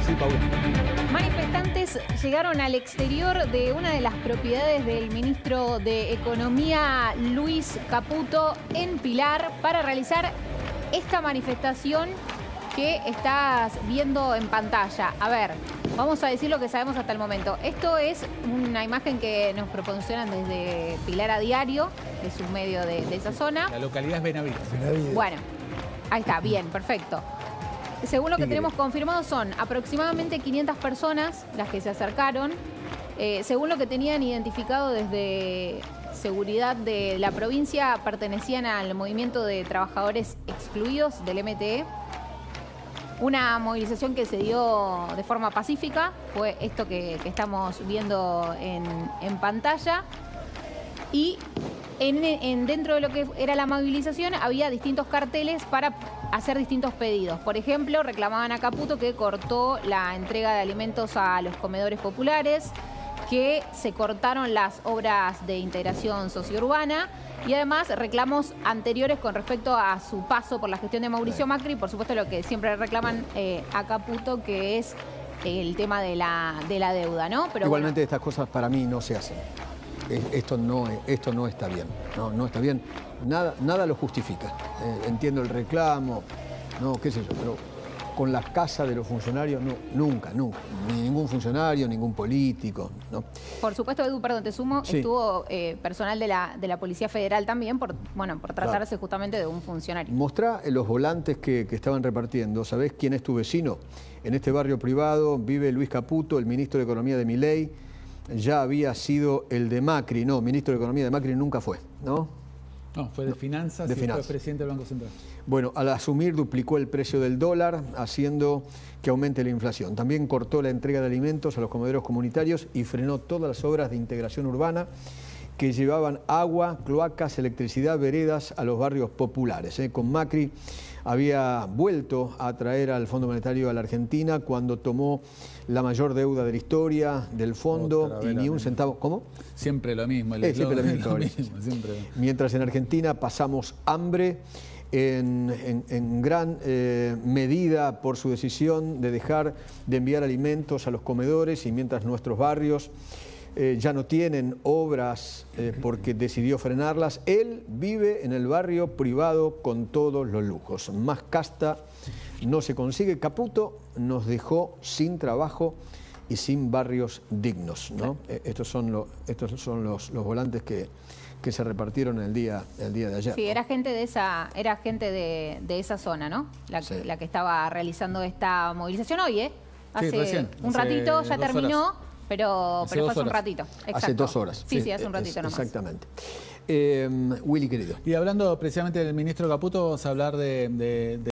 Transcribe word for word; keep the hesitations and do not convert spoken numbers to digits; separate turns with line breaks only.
Sí, Paula.
Manifestantes llegaron al exterior de una de las propiedades del ministro de Economía, Luis Caputo, en Pilar, para realizar esta manifestación que estás viendo en pantalla. A ver, vamos a decir lo que sabemos hasta el momento. Esto es una imagen que nos proporcionan desde Pilar a Diario, que es un medio de, de esa zona.
La localidad es Benavides.
Benavides.
Bueno, ahí está, bien, perfecto. Según lo que tenemos confirmado, son aproximadamente quinientas personas las que se acercaron. Eh, según lo que tenían identificado desde seguridad de la provincia, pertenecían al movimiento de trabajadores excluidos del M T E. Una movilización que se dio de forma pacífica, fue esto que, que estamos viendo en, en pantalla. Y en, en, dentro de lo que era la movilización había distintos carteles para hacer distintos pedidos. Por ejemplo, reclamaban a Caputo que cortó la entrega de alimentos a los comedores populares, que se cortaron las obras de integración sociourbana y además reclamos anteriores con respecto a su paso por la gestión de Mauricio Macri, por supuesto lo que siempre reclaman eh, a Caputo, que es el tema de la, de la deuda, ¿no? Pero
igualmente
bueno,
estas cosas para mí no se hacen. Esto no, esto no está bien, no, no está bien, nada, nada lo justifica. Eh, entiendo el reclamo, no, qué sé yo, pero con la casa de los funcionarios, no, nunca, nunca, ni ningún funcionario, ningún político, ¿no?
Por supuesto, Edu, perdón, te sumo,
Sí.
estuvo eh, personal de la, de la Policía Federal también, por, bueno, por tratarse
Claro.
justamente de un funcionario.
Mostrá los volantes que, que estaban repartiendo. ¿Sabés quién es tu vecino? En este barrio privado vive Luis Caputo, el ministro de Economía de Milei. Ya había sido el de Macri. No, ministro de Economía de Macri nunca fue, ¿no?
No, fue de finanzas
de
y
finanzas.
fue presidente del Banco Central.
Bueno, al asumir duplicó el precio del dólar, haciendo que aumente la inflación. También cortó la entrega de alimentos a los comederos comunitarios y frenó todas las obras de integración urbana que llevaban agua, cloacas, electricidad, veredas a los barrios populares. ¿eh? Con Macri había vuelto a traer al Fondo Monetario a la Argentina cuando tomó la mayor deuda de la historia del fondo.
Otra
y
vez
ni
la
un
misma.
centavo. ¿Cómo?
Siempre lo mismo. El
Eh, siempre la misma
lo
historia.
mismo, siempre.
Mientras en Argentina pasamos hambre en, en, en gran eh, medida por su decisión de dejar de enviar alimentos a los comedores, y mientras nuestros barrios eh, ya no tienen obras eh, porque decidió frenarlas, él vive en el barrio privado con todos los lujos. Más casta no se consigue. Caputo nos dejó sin trabajo y sin barrios dignos, ¿no? Eh, estos son, lo, estos son los, los volantes que, que se repartieron el día, el día de ayer.
Sí,
¿no?
era gente de esa, era gente de, de esa zona, ¿no? La que,
Sí.
la que estaba realizando esta movilización hoy, ¿eh? Hace
recién,
un
hace
ratito, ya
dos
terminó,
horas.
pero,
Hace
pero
dos
fue hace un
horas.
ratito. Exacto.
Hace dos horas.
Sí, sí, hace un
Es-
ratito nomás.
Exactamente. Eh, Willy, querido.
Y hablando precisamente del ministro Caputo, vamos a hablar de... de, de